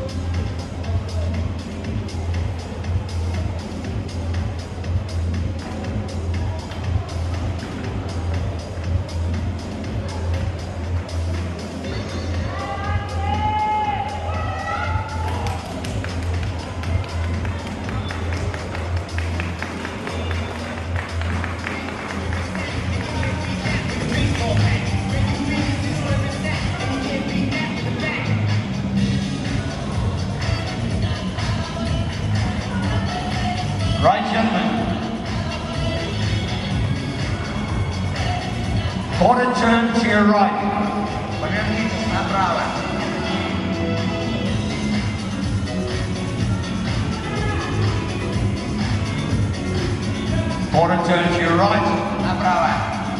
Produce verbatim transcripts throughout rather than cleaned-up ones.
Right, gentlemen. Quarter turn to your right. Повернитесь направо. Quarter turn to your right. Направо.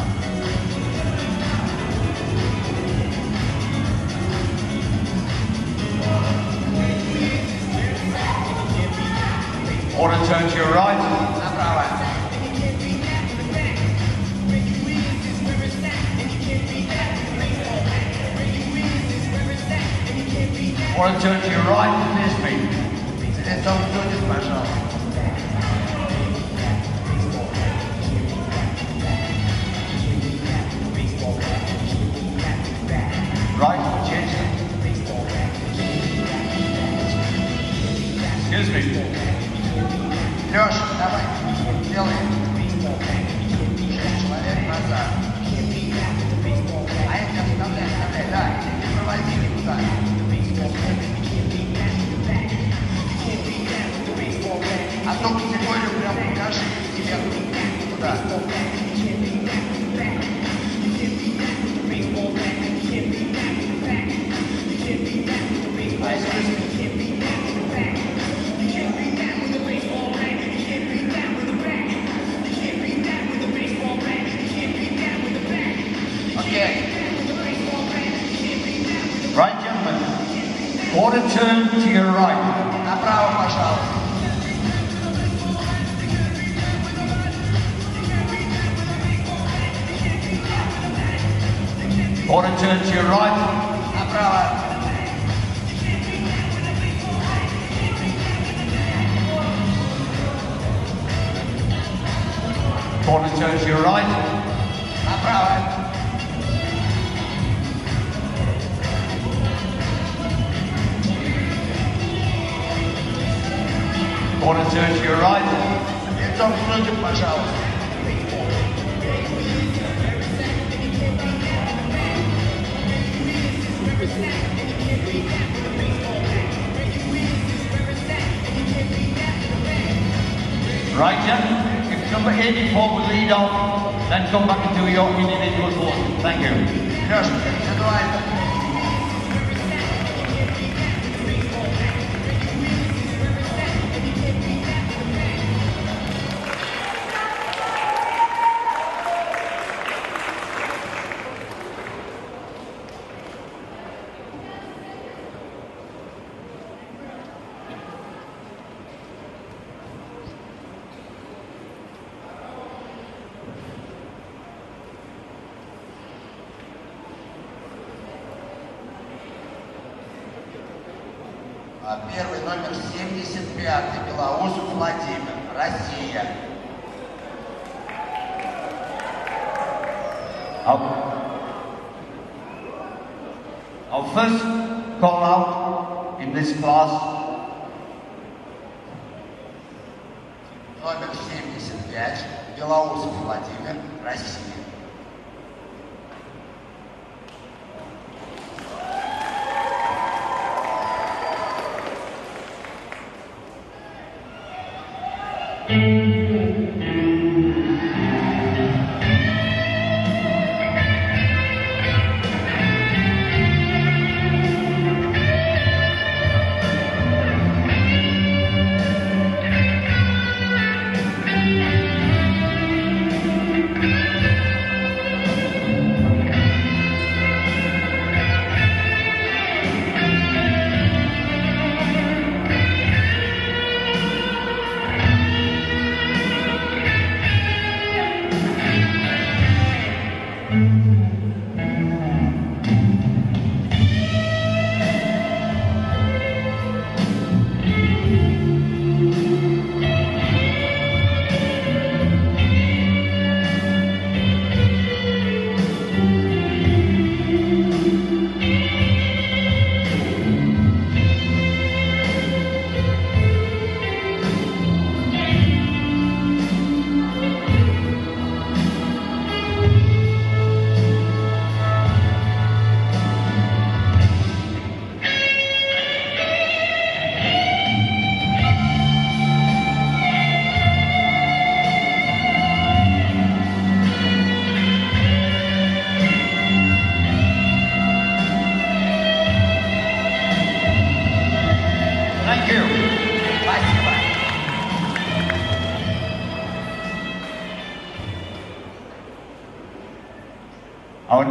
Quarter turn to your right. Направо. Quarter turn to your right. Miss me. Лицом вперед, пожалуйста. Right, change. Excuse me. Леша, давай, делай. Шесть человек назад. А эти оставляй, оставляй, да. Не проводи никуда. Одну категорию прям покажи себе туда. Right, gentlemen. Quarter turn to your right. Направо, пожалуйста. Quarter turn to your right. Направо. Quarter turn to your right. Направо. Quarter turn to your right. Лицом вперед, пожалуйста. Right, gentlemen. If number eighty-four will lead off, then come back and do your individual pose. Thank you. Леша, индивидуально. Первый номер семьдесят пять, Белоусов Владимир, Россия. Our, our first call out in this class Номер семьдесят пять, Белоусов Владимир, Россия.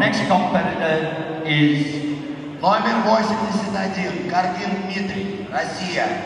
next competitor is номер восемьдесят один, Кардин Дмитрий, Россия.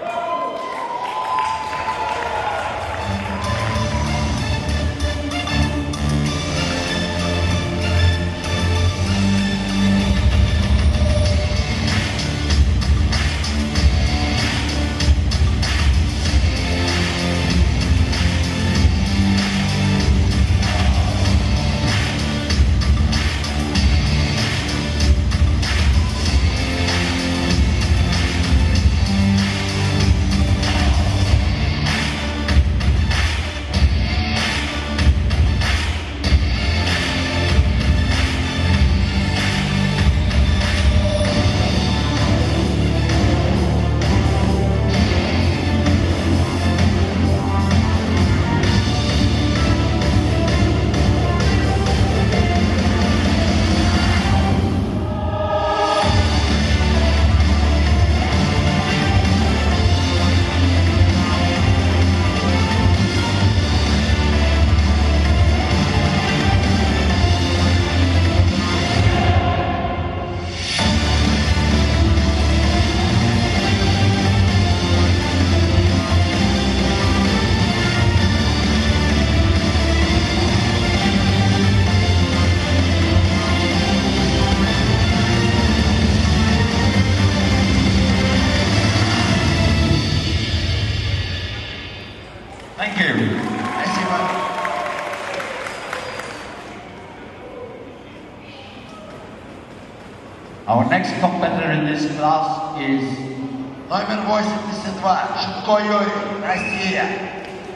Thank you. Our next competitor in this class is номер восемьдесят два, Шутко Юрий, Россия.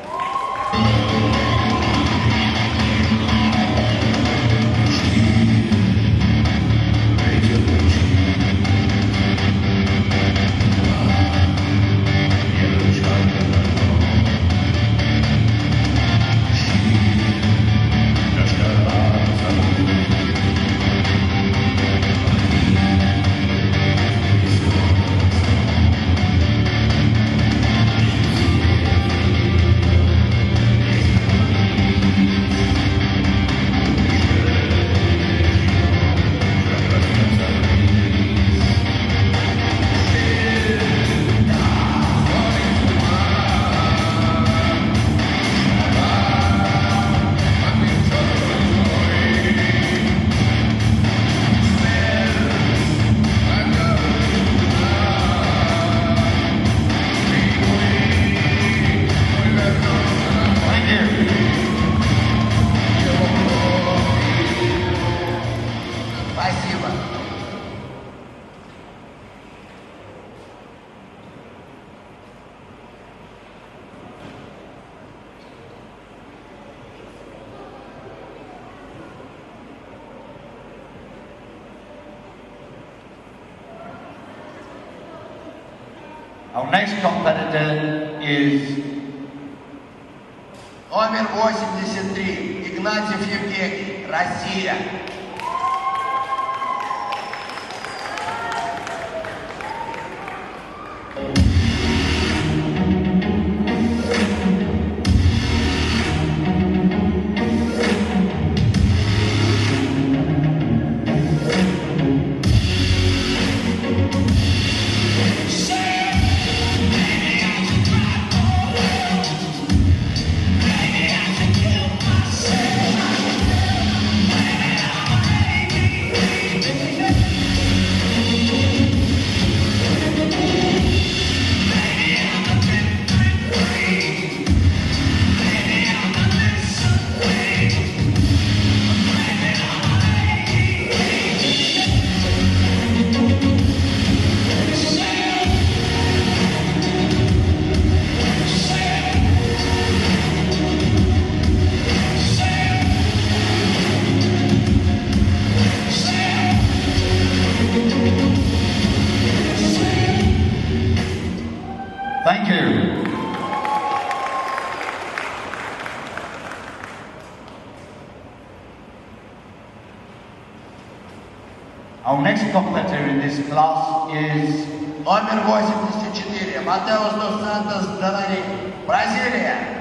Our next competitor is номер восемьдесят три, Игнатьев Евгений, Россия. Thank you. Our next competitor in this class is номер восемьдесят четыре, Матеус дос Сантос Данари, Бразилия.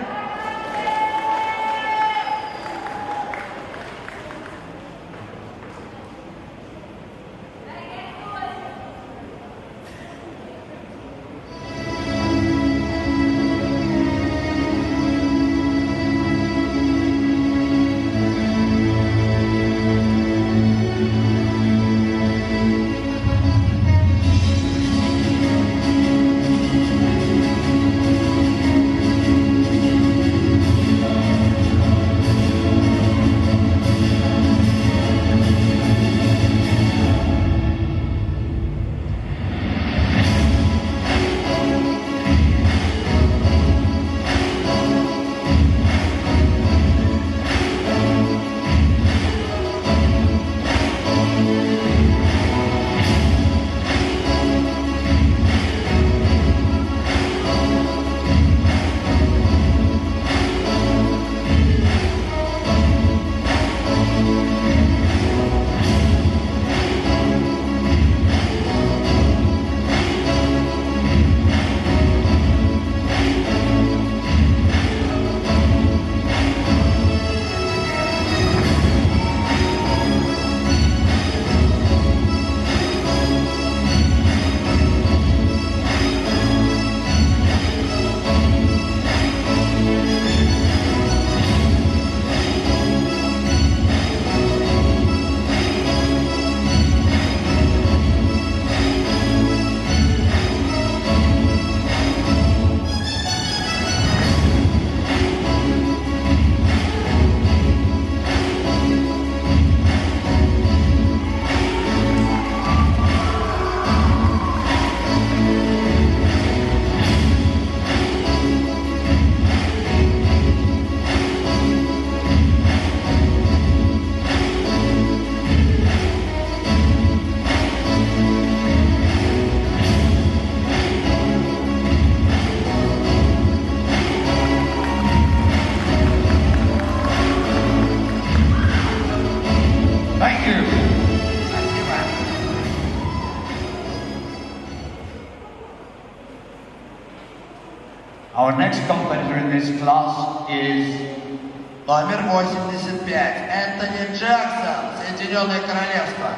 Our next competitor in this class is номер восемьдесят пять. Энтони Джексон, Соединенное Королевство.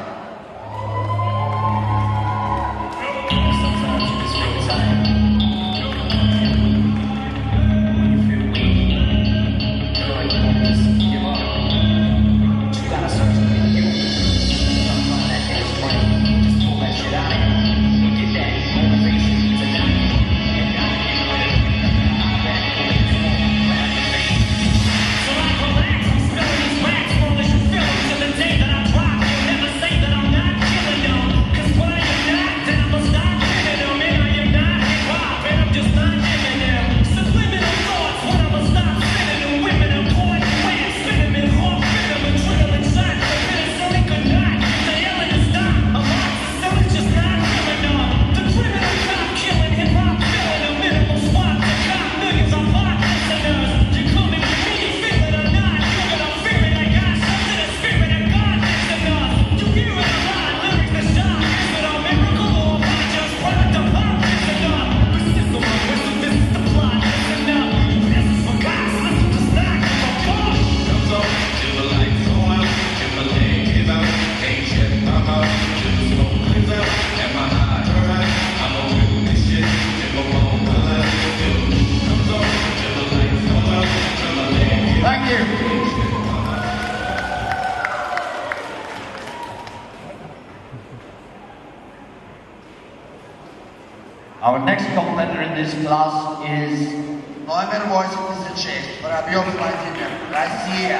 Our next competitor in this class is номер восемьдесят шесть. Воробьев Владимир, Россия.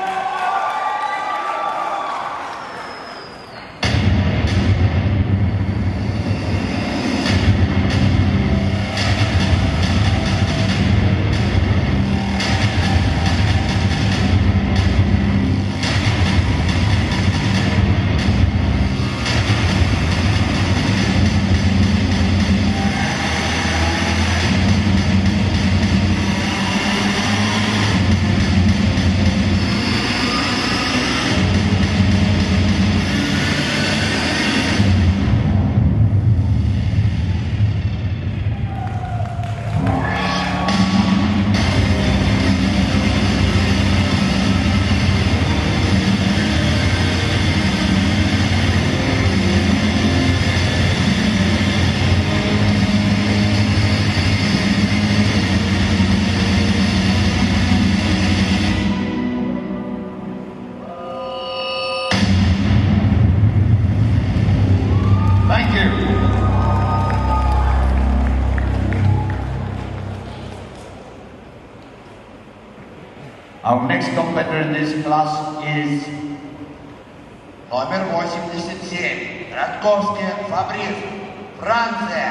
Our next competitor in this class is номер восемьдесят семь. Радковский Фабрис, Франция.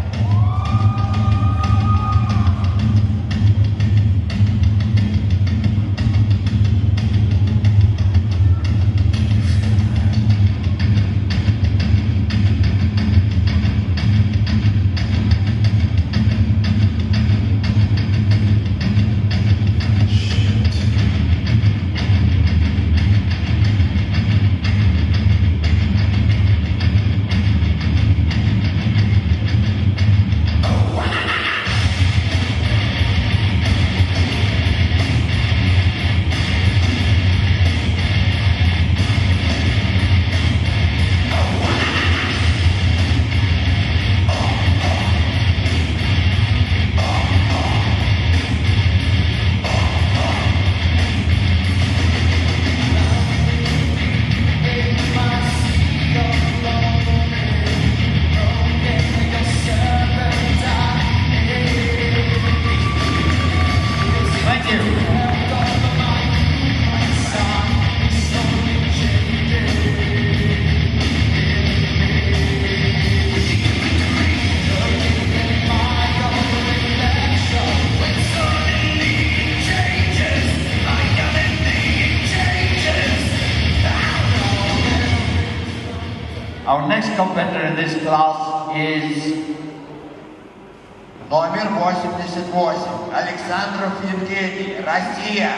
Our next competitor in this class is номер восемьдесят восемь. Александров Евгений, Россия.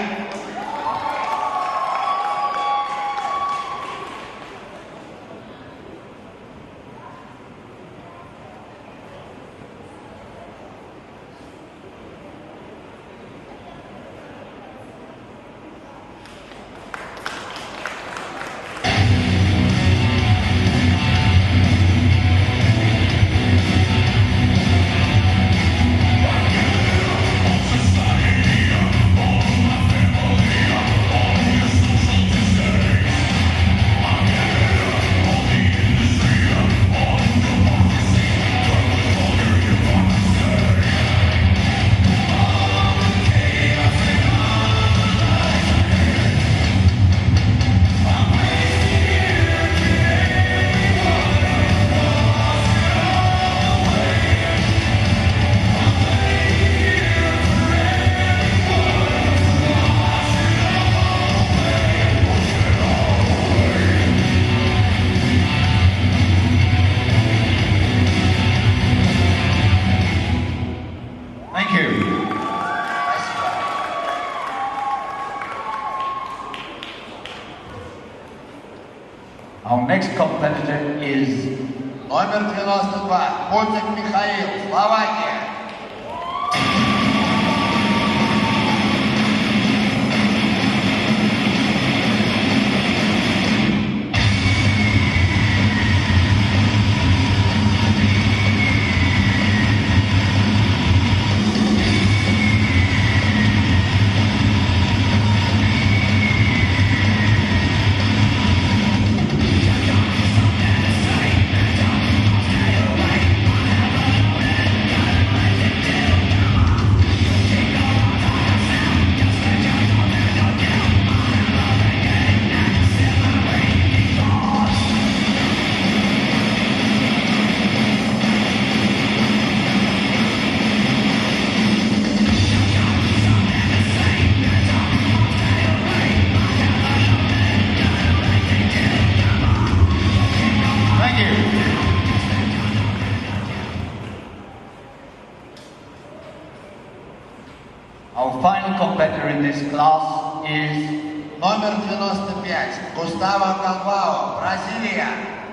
next competitor is Номер девяносто два. Путик Михаил, Словакия. Our final competitor in this class is Номер девяносто пять. Густаво Галбао, Бразилия.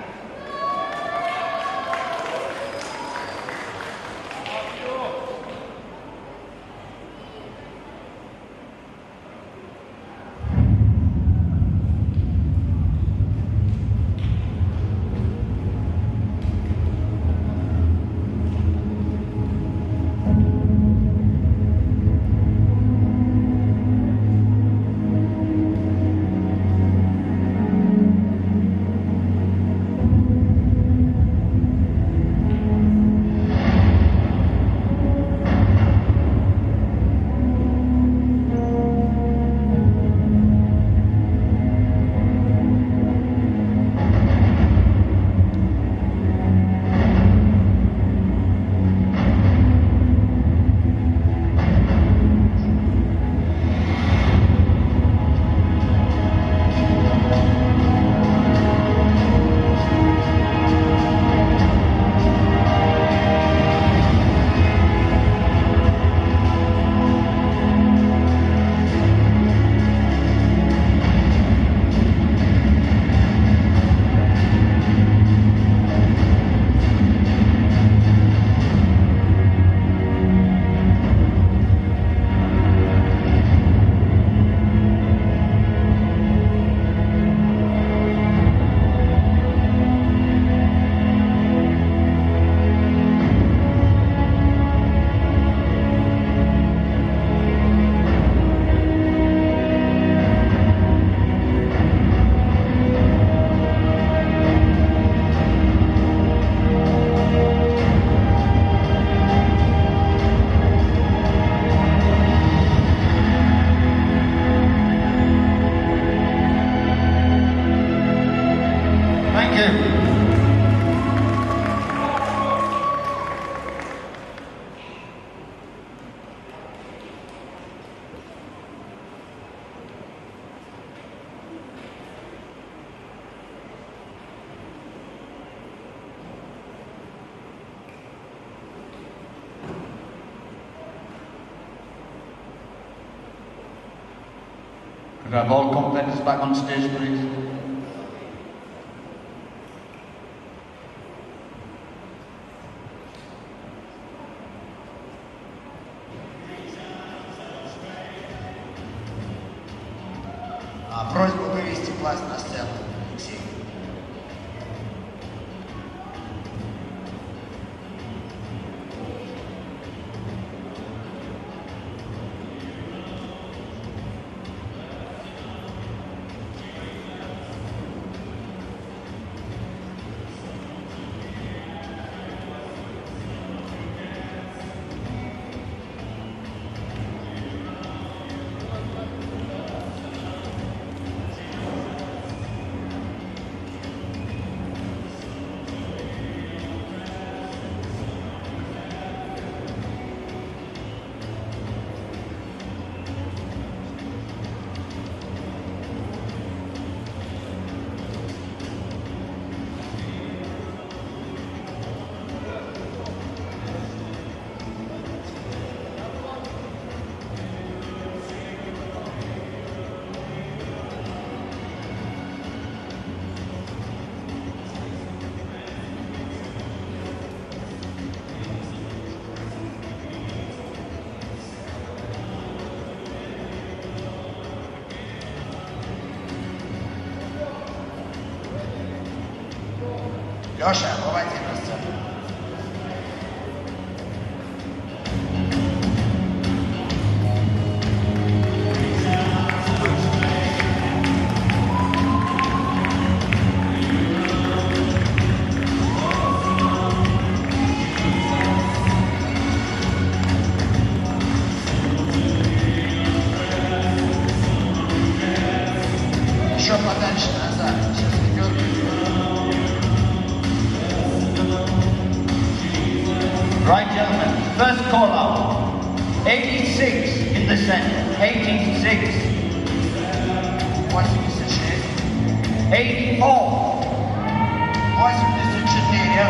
Could I have all competitors back on stage, please? Просьба вывести власть на сцену. Алексей. Леша, выводи на сцену. Еще подальше назад. Сейчас идет. Right, gentlemen, first call out. eighty-six in the center. eighty-six. восемьдесят шесть. eighty-four. восемьдесят четыре.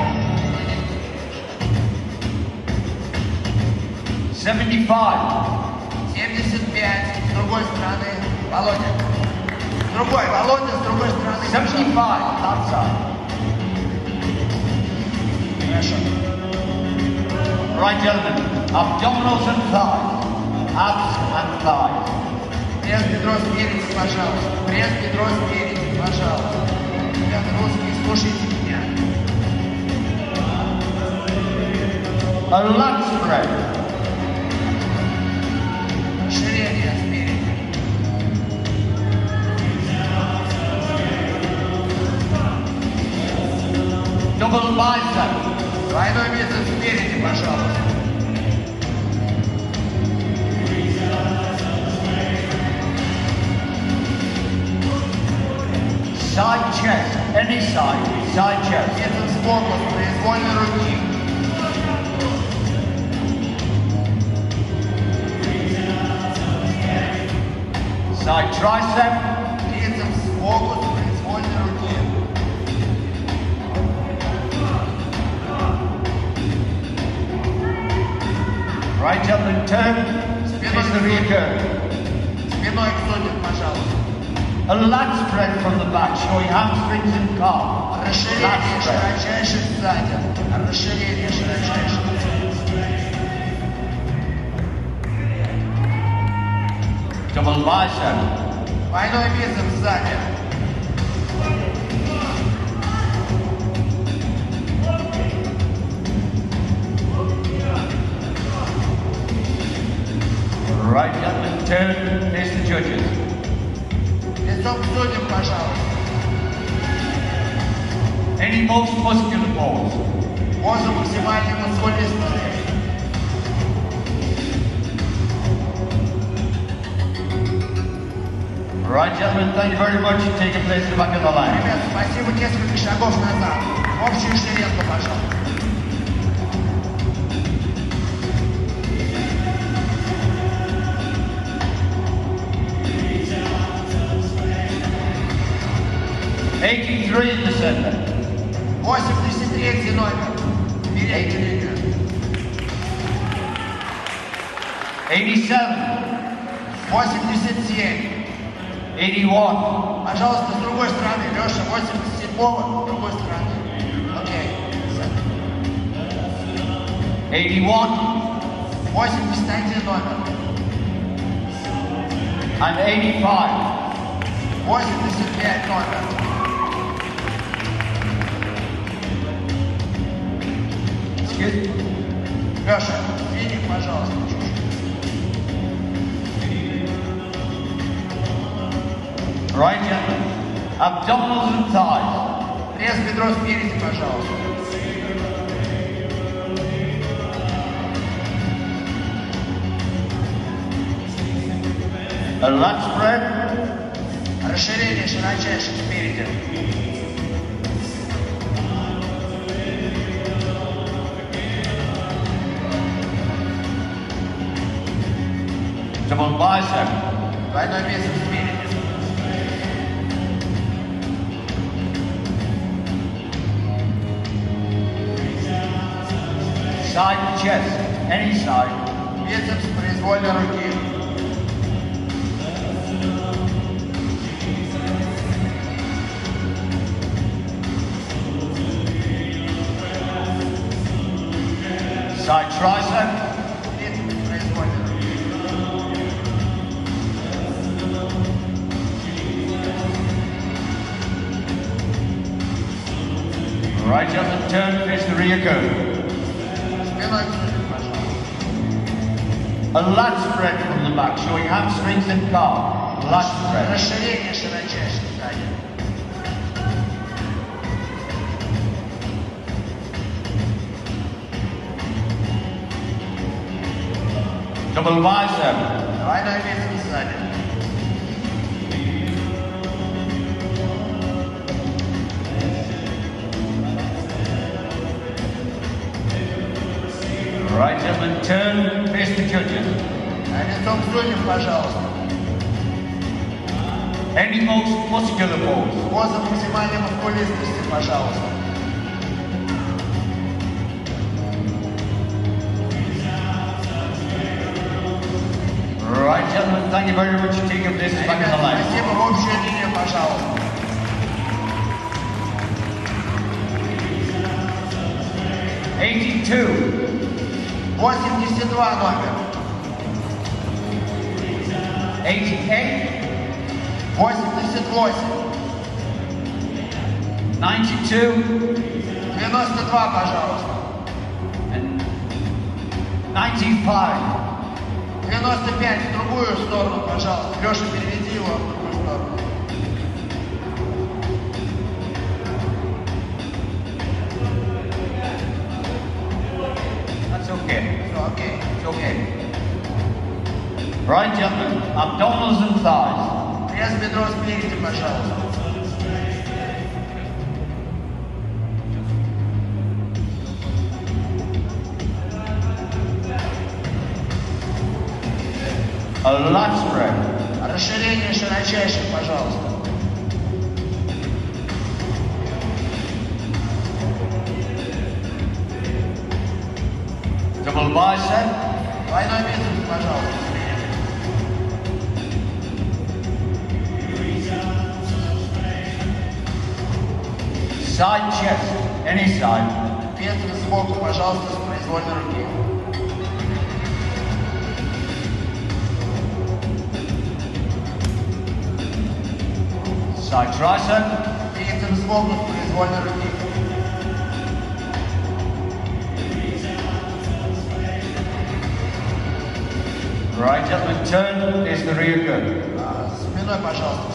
seventy-five. семьдесят пять. С другой стороны. Володя. С другой. Володя, с другой стороны. seventy-five. Outside. Хорошо. Right, gentlemen, abdominals and thighs. Abs and thighs. Пресс бедро спереди, пожалуйста. Пресс бедро спереди, пожалуйста. Ребята, русские, слушайте меня. A lat spread. Расширение спереди. Double bicep. Двойной бицепс спереди, пожалуйста. Side chest. Any side. Side chest. Бицепс сбоку, с произвольной руки. Side tricep. Бицепс сбоку, с произвольной руки. Right, gentlemen, turn. Face the rear curve. Спиной к сотен, пожалуйста. A lat spread from the back, showing hamstrings and calf. Lat Расширение spread. широчайший сзади. Расширение широчайший. Double bicep. Двойной бицепс сзади. Right, gentlemen, turn. Face the judges. Лицом к судьям, пожалуйста. Any most muscular pose. Поза максимальной мускулистости. Right, gentlemen, thank you very much. Take a place in the back of the line. Ребят, спасибо, несколько шагов назад. Общую шеренгу, пожалуйста. eighty-three in the center. восемьдесят третий номер. Передняя линия. eighty-seven. восемьдесят семь. eighty-one. Пожалуйста, с другой стороны. Леша, восемьдесят седьмого, с другой стороны. Окей. eighty-one. восемьдесят один номер. And eighty-five. восемьдесят пять номер. Excuse me. Леша, финик, пожалуйста. Right, gentlemen. Abdominals and thighs. Пресс бедро спереди, пожалуйста. A lat spread. Расширение широчайших спереди. Double bicep. Двойной бицепс спереди. Side chest. Any side. Бицепс произвольной руки. Side tricep. Бицепс произвольной руки. Right, gentlemen, turn, face the rear curve. Спиной к стуле, пожалуйста. A lat spread from the back, showing hamstrings and calf. Lat spread. Расширение широчайшее сзади. Double bicep. Двойной бицепс сзади. Right, gentlemen, turn, face the judges. А лицом к судьям, пожалуйста. Any most muscular pose. Поза максимальной мускулистости, пожалуйста. Right, gentlemen, thank you very much for taking up this back in the line. Спасибо, в общую линию, пожалуйста. eighty-two. восемьдесят два номер. eighty-eight. восемьдесят восемь. ninety-two. девяносто два, пожалуйста. And ninety-five. девяносто пять в другую сторону, пожалуйста. Леша, переведи его в другую сторону. That's okay. Все, окей. It's okay. Right, gentlemen, abdominals and thighs. Пресс бедро спереди, пожалуйста. A lat spread. Расширение широчайшее, пожалуйста. Double bicep. Двойной бицепс, пожалуйста. Side chest. Any side. Петли сбоку, пожалуйста, с произвольной руки. Side tricep. Трицепс сбоку с произвольной руки. Right, gentlemen, turn, face the rear curve. А, Спиной, пожалуйста.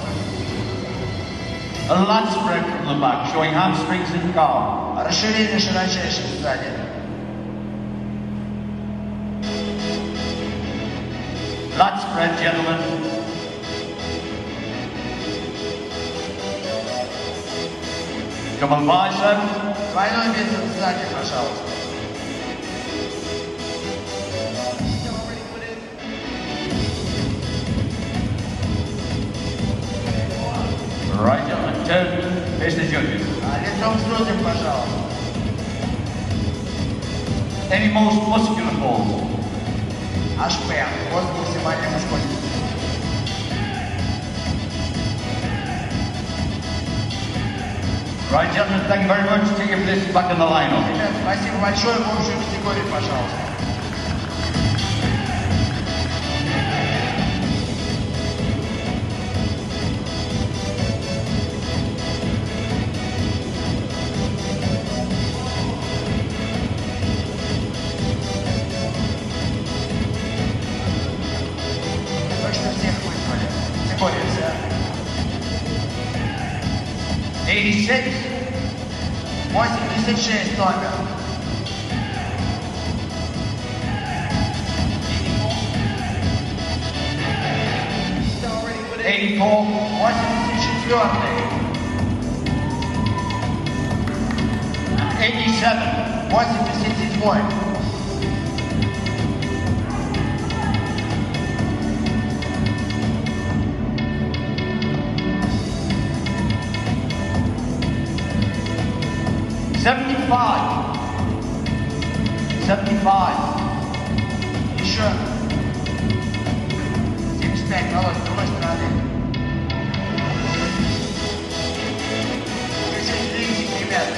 A lat spread from the back, showing hamstrings and calf. Расширение широчайшее сзади. Lat spread, gentlemen. Double bicep. Двойной бицепс сзади, пожалуйста. Right, gentlemen, turn, face the judges. А лицом к судьям, пожалуйста. Any most muscular pose. аш пэ. Поза максимальной мускулистости. Right, gentlemen, thank you very much. Take your places back in the lineup. Ребят, спасибо большое. В общую категорию, пожалуйста. Точно всех вызвали. Категория вся. eighty-six. восемьдесят шесть номер. eighty-four. восемьдесят четвёртый. eighty-seven. восемьдесят седьмой. seventy-five. seventy-five. Еще. семьдесят пять, Володь, с другой стороны. Чуть-чуть тридцать, ребят.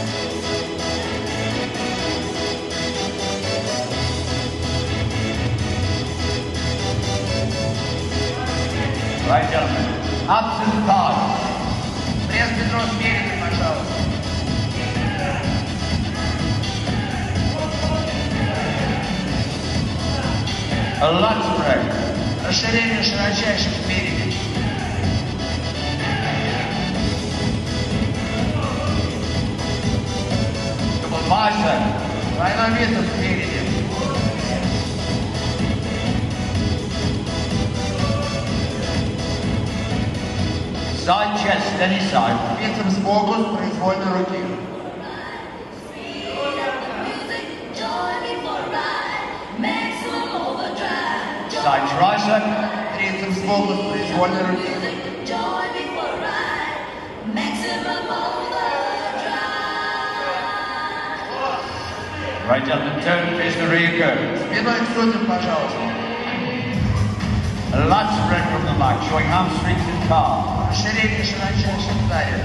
Right, gentlemen. Abs and thighs. Пресс бедро спереди, пожалуйста. A lat spread. Расширение широчайших спереди. Double bicep. Двойной бицепс спереди. Side chest, any side. Бицепс сбоку с произвольной руки. Side tricep. Трицепс сбоку с произвольной руки. Right gentlemen, turn, face the rear curve. Спиной к судьям, пожалуйста. A lat spread from the back, showing hamstrings and calves. Расширение широчайших талий.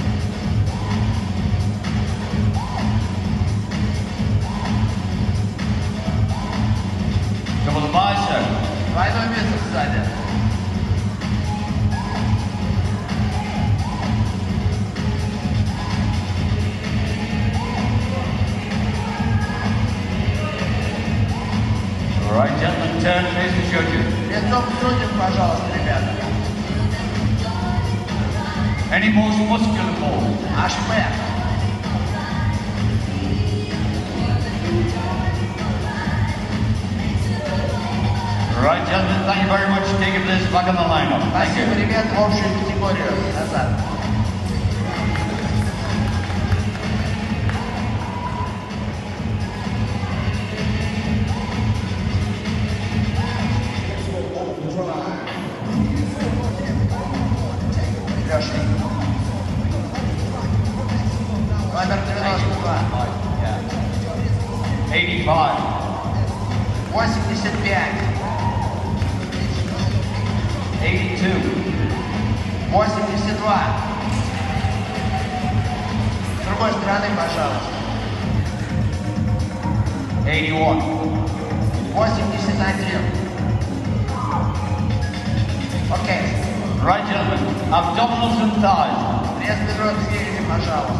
Double bicep. Двойной бицепс сзади. Right gentlemen, turn, face the judges. Лицом к судьям, пожалуйста, ребята. Any most muscular pose. Аш П. Right gentlemen, thank you very much for taking this back on the lineup. Thank Спасибо, you. ребят, в общую категорию назад. Леша. Номер девяносто два. eighty-five. восемьдесят пять. eighty-two. восемьдесят два. С другой стороны, пожалуйста. eighty-one. восемьдесят один. Окей. Right gentlemen, abdominals and thighs. Пресс бедро спереди, пожалуйста.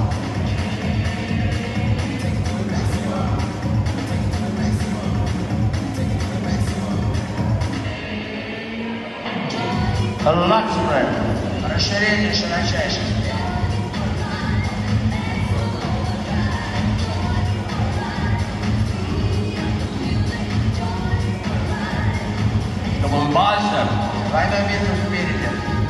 A lat spread. Расширение широчайших. Double bicep. Двойной бицепс спереди.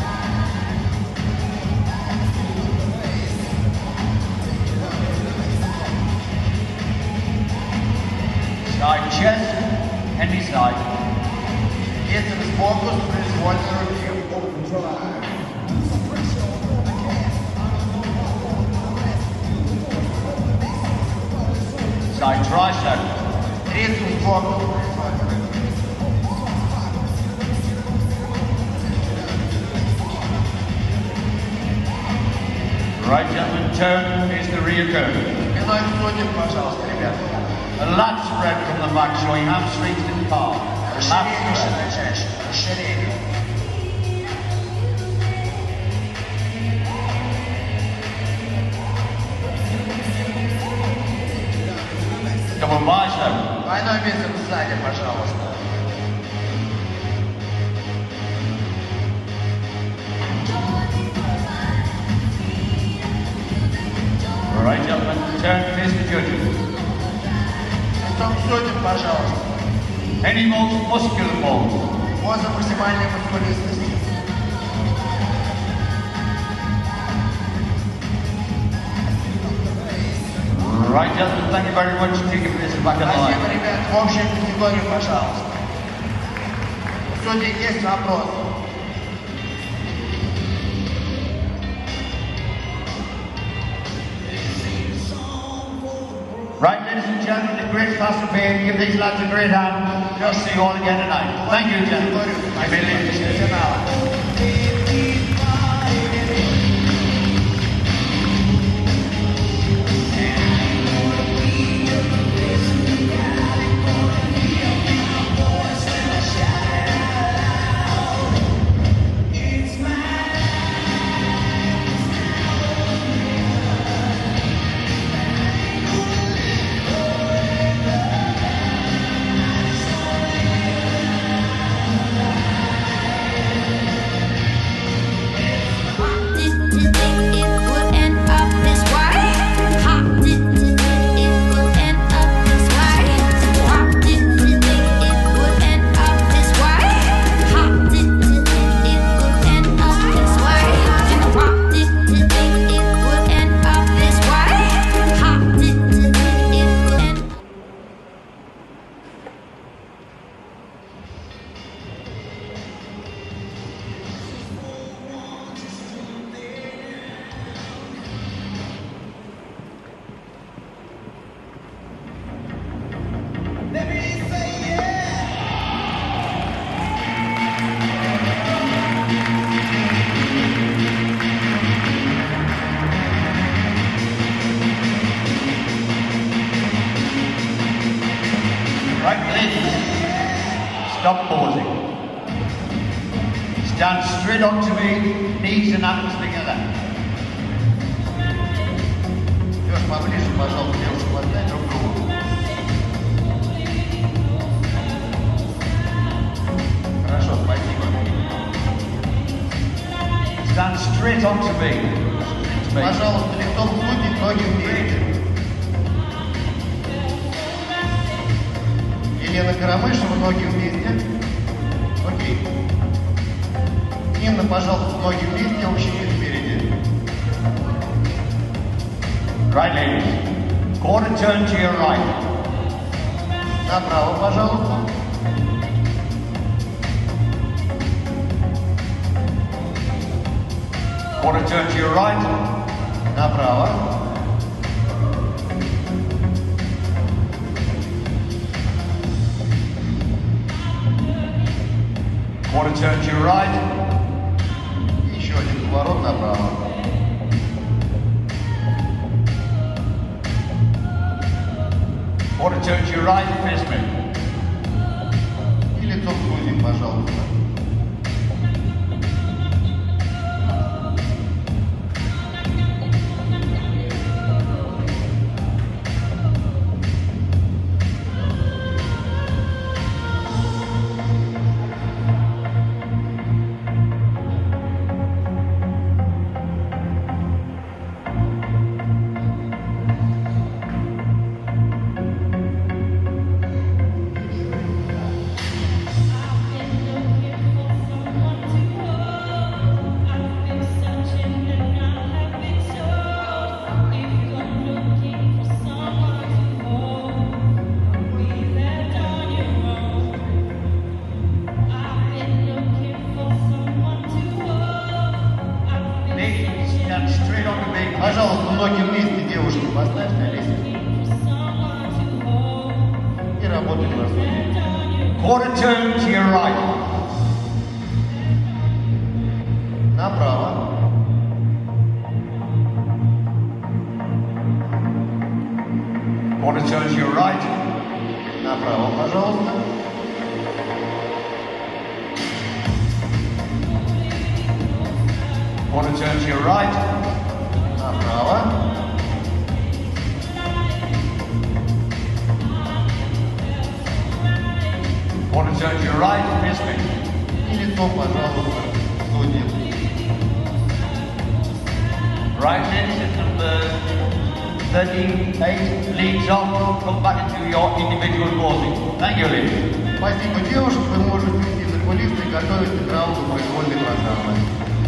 Side chest, any side. Бицепс сбоку с произвольной руки. Side tricep. Трицепс сбоку с произвольной руки. Right gentlemen, turn, face the rear curve. Спиной к судьям, пожалуйста, ребята. A lat spread from the back, showing hamstrings and calves. Lat Расширение spread. широчайшее. Расширение. Double bicep. Двойной бицепс сзади, пожалуйста. Right gentlemen, turn, face the judges. Лицом к судьям, пожалуйста. Any most muscular pose. Поза максимальной мускулистости. Right gentlemen, thank you very much for taking this back on the Спасибо, line. ребят. В общую категорию, пожалуйста. У судей есть вопрос? Right, ladies and gentlemen, the great Pastor Payne, give these lads a great hand. We'll see you all again tonight. Thank you, gentlemen. You may leave the stage. Профессионала. Right, ladies. Stop pausing. Stand straight on to me, knees and ankles together. Леш, поближе, пожалуйста, девушку поставь друг к другу. Хорошо, спасибо. Stand straight on to me. To me. Пожалуйста, лицом вглубь, ноги вперед. Елена Карамышева, ноги вместе. Окей. Инна, пожалуйста, ноги вместе, общий вид спереди. Right, ladies. Quarter turn to your right. Направо, пожалуйста. Quarter turn to your right. Направо. Quarter turn to your right. Еще один поворот направо. Quarter turn to your right, face me. И лицом к груди, пожалуйста. Пожалуйста, ноги вместе, девушки, поставь на лестницу. И работаем на суде. Quarter turn to your right. Направо. Quarter turn to your right. Направо, пожалуйста. Quarter turn to your right. Направо. Quarter turn to your right, face me. И лицом, пожалуйста, к судье. Right, ladies, at number thirty-eight, leads off, come back into your individual posing. Thank you, ladies. Спасибо, девушек. Вы можете уйти за кулисы и готовиться к раунду произвольной программы.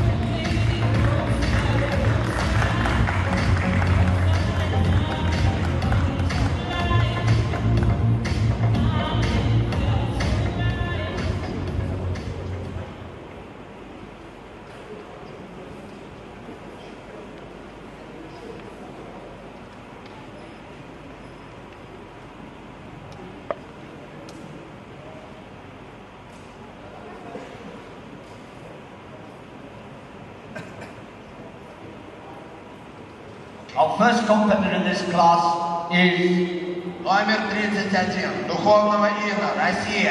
Our first competitor in this class is Номер тридцать один. Духовного Инна. Россия.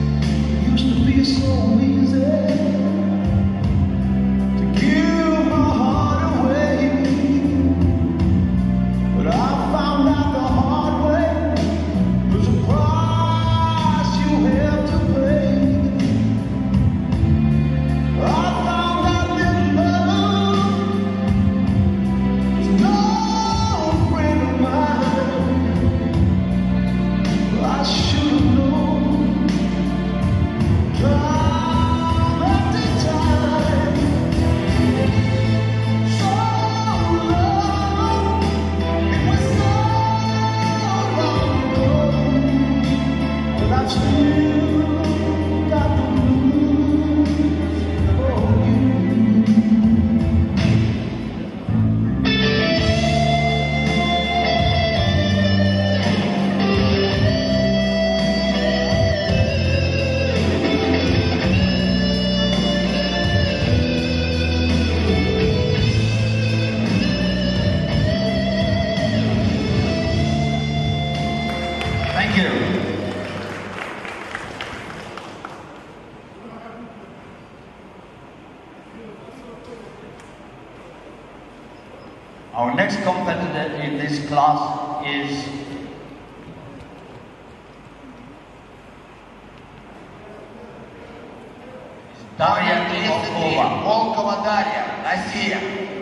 Used to be so easy to give my Our next competitor in this class is Дарья Волкова. Волкова Дарья, Россия.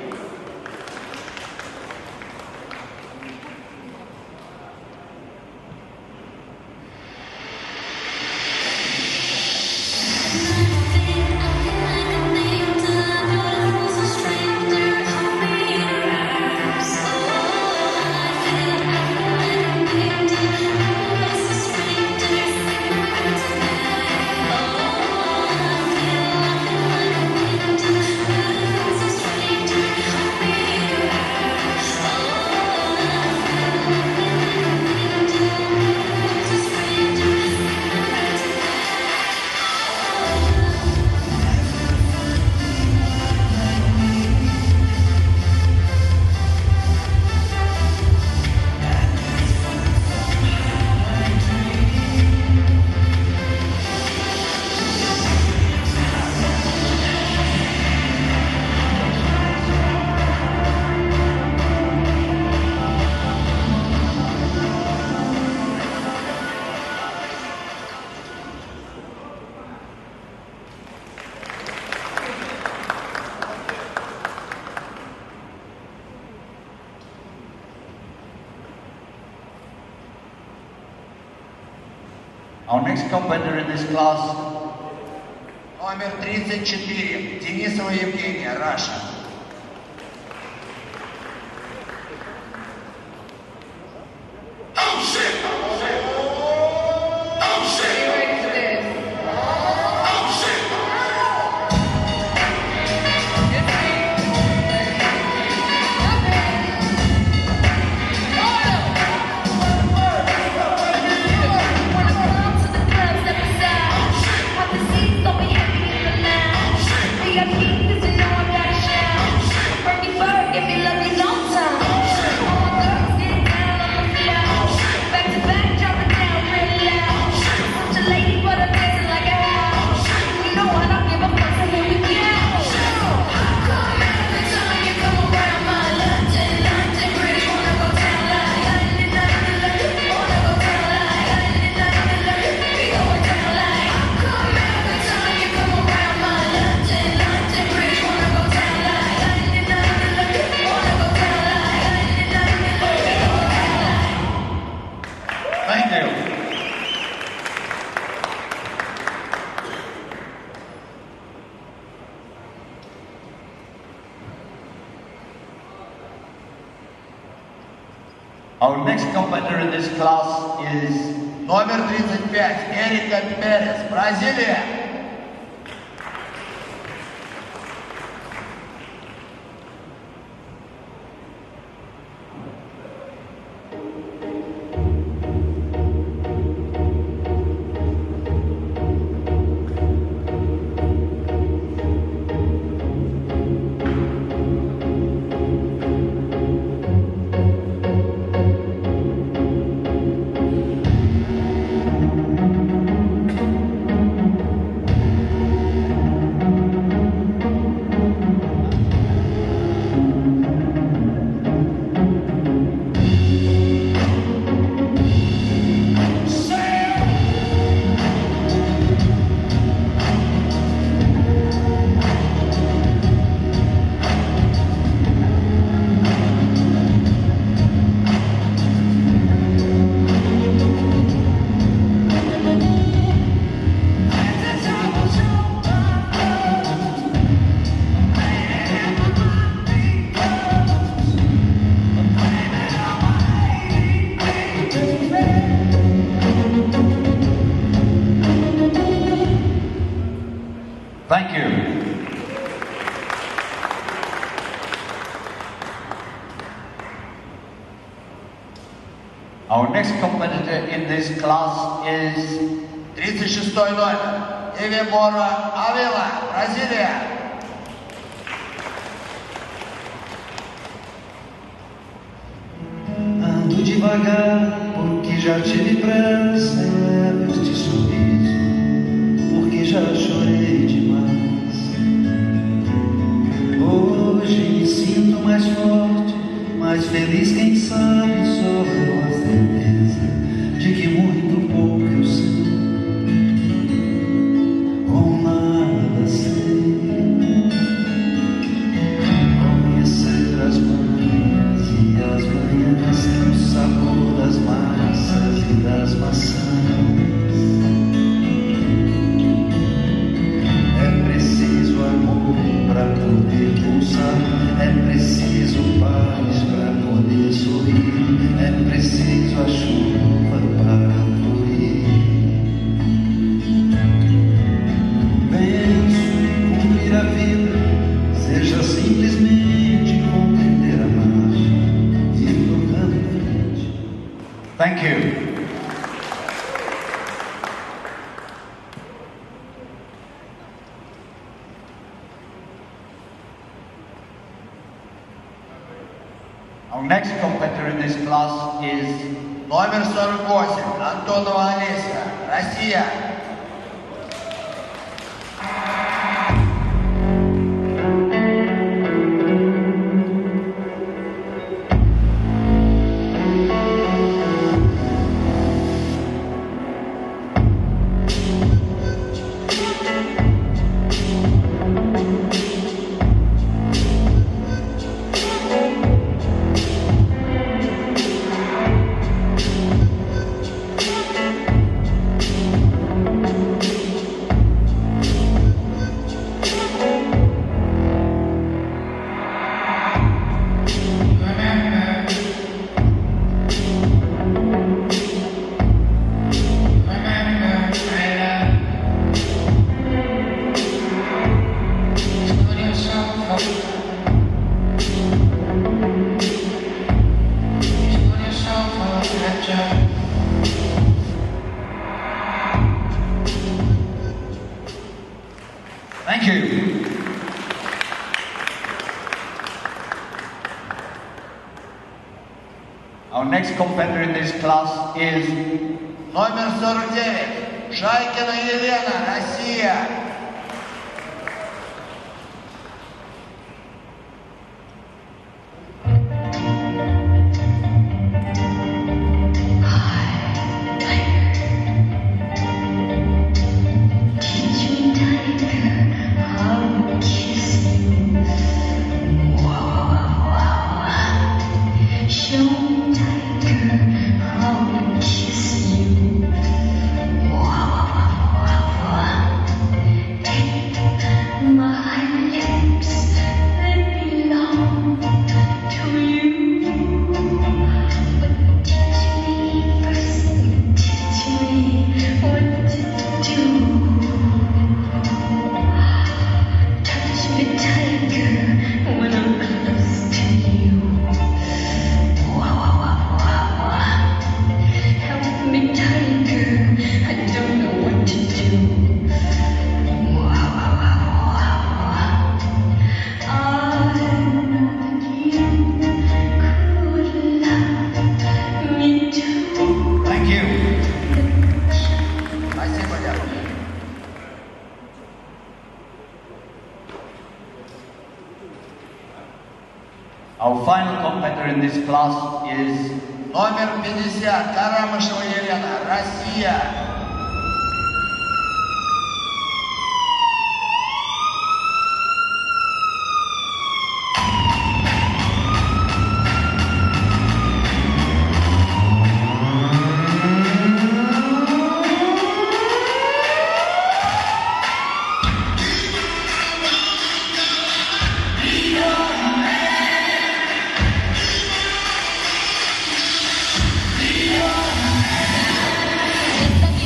Our next competitor in this class, номер тридцать четыре, Денисова Евгения, Раша. Our next competitor in this class is номер тридцать пять, Эрика Перес, Бразилия. Thank you. Our next competitor in this class is тридцать шестой номер, Эвемора Авила, Бразилия. Ando devagar, porque já tive pressa em levar este sorriso, porque já chorei demais. Hoje me sinto mais forte, mais feliz, quem sabe, só com a certeza de que muito pouco eu sei, ou nada sei. Conhecer as manhas e as manhãs, o sabor das massas e das maçãs. É preciso amor para poder pulsar, é preciso paz para poder sorrir, é preciso a chuva para florir. Penso em cumprir a vida, seja simplesmente compreender, amar e ir tocando em frente. Thank you. Our next competitor in this class is Номер сорок восемь. Антонова Олеся. Россия. Thank you. Our next competitor in this class is Номер сорок девять. Шайкина Елена. Россия. Our final competitor in this class is Номер пятьдесят. Карамышева Елена. Россия. It's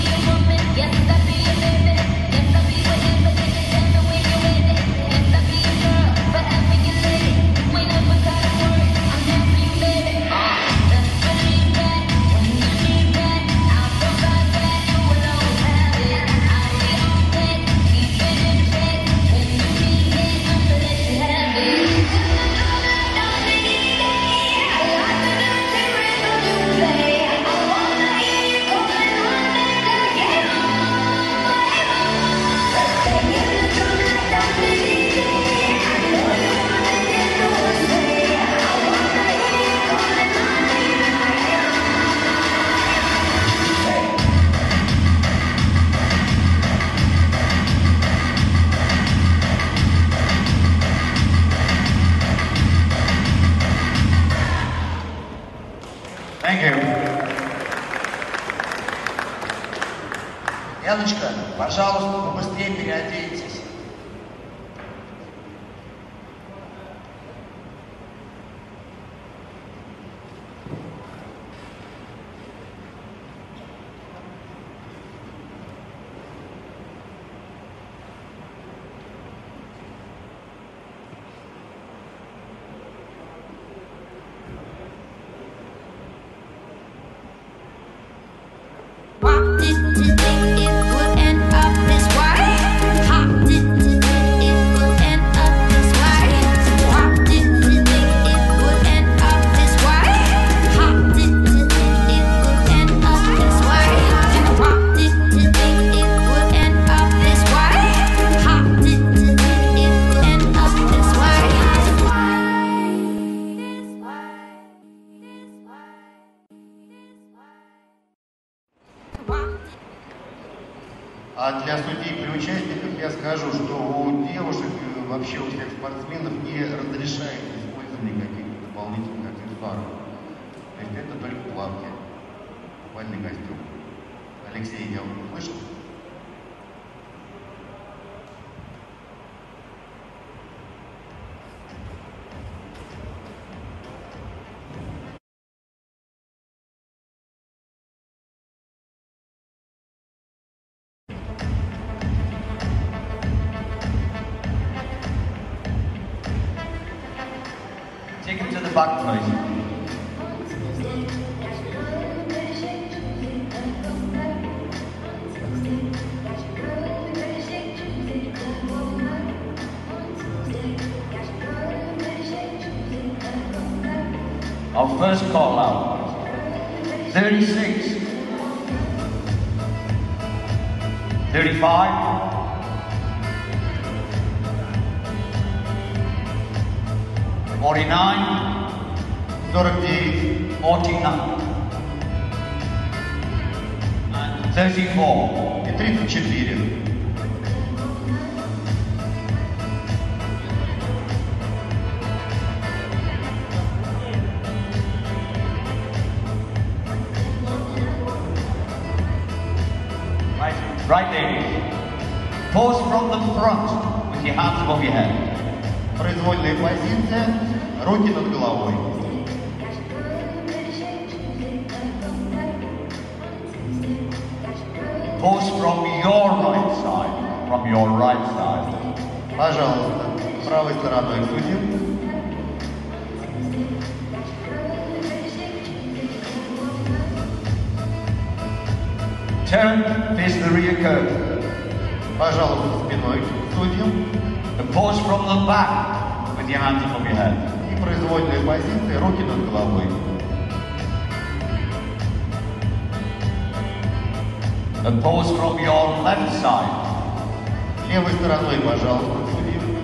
Яночка, пожалуйста, побыстрее переоденьтесь. What did you think it would end up this way? How did you think it would end up this way? What did you think it would end up this way? How did you think it would end up this way? And what did you think it would end up this way? How did you think it would end up this way? This way, this way, this way, this way. А для судей при участниках я скажу, что у девушек, вообще у всех спортсменов не разрешается использование каких-то дополнительных аксессуаров. То есть это только плавки, купальный костюм. Алексей, я услышал? Take him to the back, please. Our first call out. thirty-six. thirty-five. forty-nine, сорок девять, forty-nine, and thirty-four. и тридцать четыре. Right, right ladies. Pose from the front with your hands above your head. Произвольная позиция, руки над головой. Pose from your right side, from your right side. Пожалуйста, правой стороной к судьям. Turn, face the rear curtain. Пожалуйста, спиной к судьям. And pose from the back with your hands above your head. И произвольная позиция, руки над головой. And pose from your left side. Левой стороной, пожалуйста, к судьям.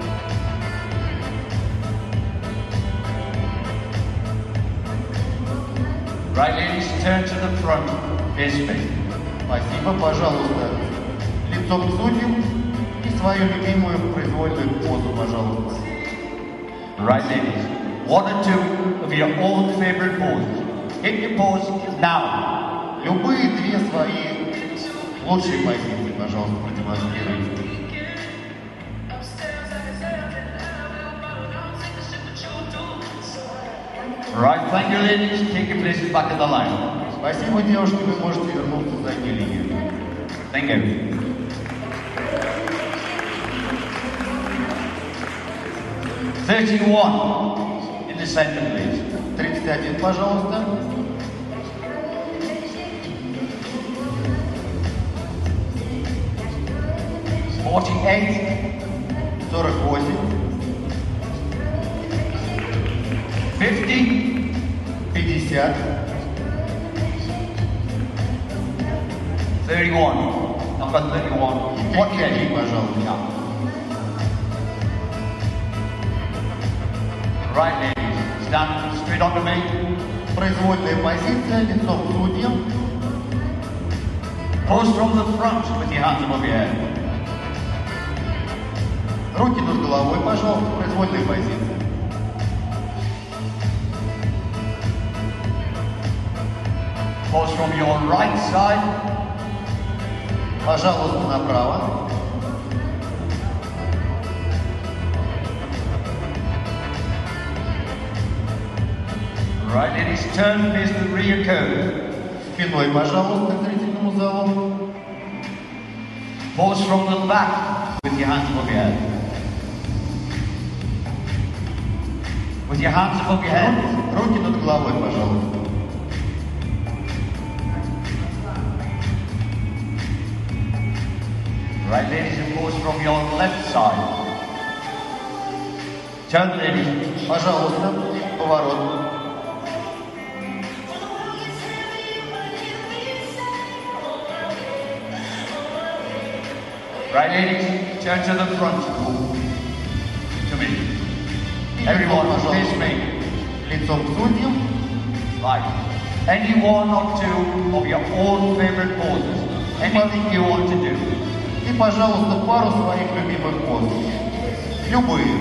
Right ladies, turn to the front, face me. Спасибо, пожалуйста. Лицом к судьям и свою любимую произвольную позу, пожалуйста. Right ladies, one or two of your own favorite poses. Hit your pose now. Любые две свои лучшие позиции, пожалуйста, продемонстрируйте. Right, thank you ladies, take your places back in the line. Спасибо, девушки, вы можете вернуться в заднюю линию. Thank you. thirty-one in the center, please. тридцать один, пожалуйста. forty-eight, сорок восемь, fifty, пятьдесят, thirty-one. Number thirty-one. What тридцать три, day? пожалуйста. Yeah. Right, ladies. Stand straight onto me. Произвольная позиция, лицом к судьям. Pose from the front with your hands above your head. Руки над головой, пожалуйста, произвольная позиция. Pose from your right side. Пожалуйста, направо. Right, ladies, turn face the rear curve. Спиной, пожалуйста, к зрительному залу. Pose from the back with your hands above your head. With your hands above your head. Руки над головой, пожалуйста. Right, ladies, and pose from your left side. Turn, ladies. Пожалуйста, поворот. Right, ladies, turn to the front. To me. Everyone, face me. Лицом к судьям. Right. Any one or two of your own favorite poses. Anything you want to do. И, пожалуйста, пару своих любимых поз. Любые.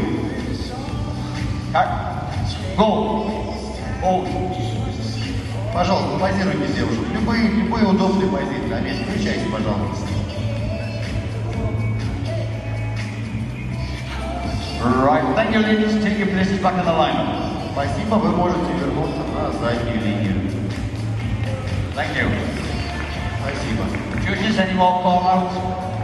Go. Go. Пожалуйста, позируйте, девушка. Любые, любые удобные позиции. Аминь. Включайте, пожалуйста. Right. Thank you, ladies. Take your places back in the line. Спасибо, вы можете вернуться на заднюю линию. Thank you. Спасибо. Judges, any more call-outs?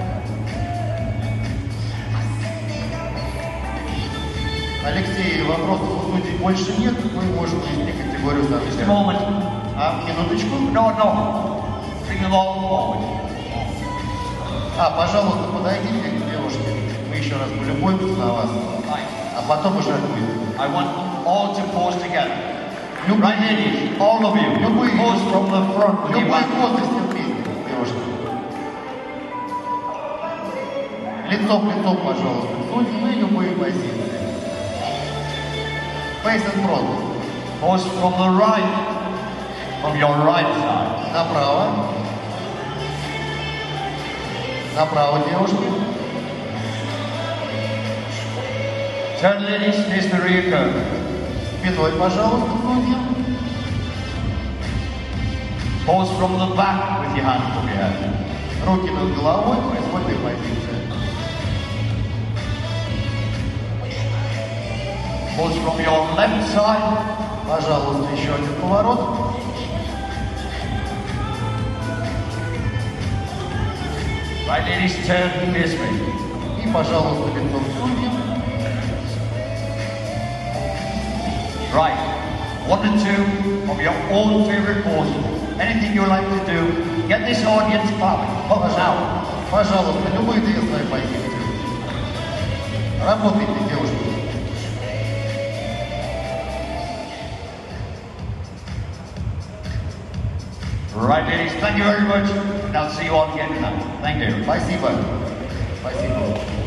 Алексей, вопросов у судей больше нет, мы можем ввести категорию Just a сообщения. moment. А, минуточку. No, no. Bring them all forward. А, пожалуйста, подойдите к девушке. Мы еще раз полюбуемся на вас, Right. а потом уже отпустим. I want all to pose together. Right, ladies, all of you, Любые, pose from the front with your любые back. позы вместе, девушка. Лицом к лицу, пожалуйста. Судьи, мы любые позиции. Face and front. Pose from the right, from your right side. Направо. Направо, девушка. Turn, ladies, face the rear curve. Спиной, пожалуйста, к судьям. Pose from the back with your hands above your head. Руки над головой в произвольной позиции. Pose from your left side. Пожалуйста, еще один поворот. Right, ladies, turn, face me. И, пожалуйста, лицом к судьям. Right. One or two of your own favorite poses. Anything you like to do. Get this audience clapping. Up now. Пожалуйста, любые две свои позиции. Работайте, девушки. Right, ladies, thank you very much. And I'll see you all again tonight. Thank you. Спасибо. Спасибо.